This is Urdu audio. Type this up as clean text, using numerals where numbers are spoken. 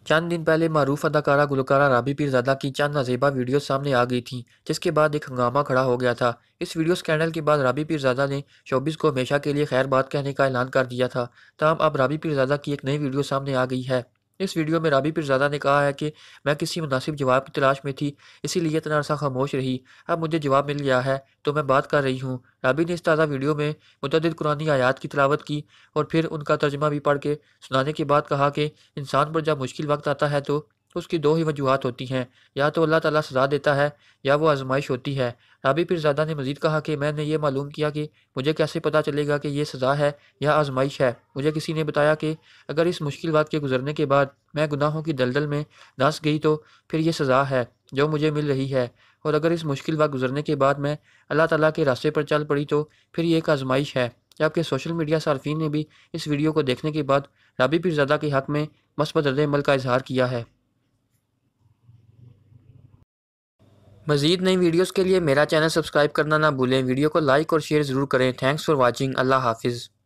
چند دن پہلے معروف اداکارہ گلوکارہ رابی پیرزادہ کی چند نازیبا ویڈیوز سامنے آ گئی تھیں، جس کے بعد ایک ہنگامہ کھڑا ہو گیا تھا۔ اس ویڈیو اسکینڈل کے بعد رابی پیرزادہ نے شوبز کو ہمیشہ کے لیے خیر بات کہنے کا اعلان کر دیا تھا۔ تاہم اب رابی پیرزادہ کی ایک نئی ویڈیو سامنے آ گئی ہے۔ اس ویڈیو میں رابی پیرزادہ نے کہا ہے کہ میں کسی مناسب جواب کی تلاش میں تھی، اسی لیے اتنا عرصہ خاموش رہی۔ اب مجھے جواب مل گیا ہے تو میں بات کر رہی ہوں۔ رابی نے اس تازہ ویڈیو میں متعدد قرآنی آیات کی تلاوت کی اور پھر ان کا ترجمہ بھی پڑھ کے سنانے کے بعد کہا کہ انسان پر جب مشکل وقت آتا ہے تو اس کی دو ہی وجوہات ہوتی ہیں، یا تو اللہ تعالیٰ سزا دیتا ہے یا وہ آزمائش ہوتی ہے۔ رابی پیرزادہ نے مزید کہا کہ میں نے یہ معلوم کیا کہ مجھے کیسے پتہ چلے گا کہ یہ سزا ہے یا آزمائش ہے۔ مجھے کسی نے بتایا کہ اگر اس مشکل وقت کے گزرنے کے بعد میں گناہوں کی دلدل میں دھنس گئی تو پھر یہ سزا ہے جو مجھے مل رہی ہے، اور اگر اس مشکل وقت گزرنے کے بعد میں اللہ تعالیٰ کے راستے پر چل پڑی تو پھر یہ ایک آزمائش ہے۔ جبکہ سوشل میڈیا صارفین نے بھی اس ویڈیو کو دیکھنے کے بعد رابی پیرزادہ کے حق میں مثبت رد عمل کا اظہار کیا ہے۔ مزید نئی ویڈیوز کے لیے میرا چینل سبسکرائب کرنا نہ بھولیں۔ ویڈیو کو لائک اور شیئر ضرور کریں۔ Thanks for watching. اللہ حافظ۔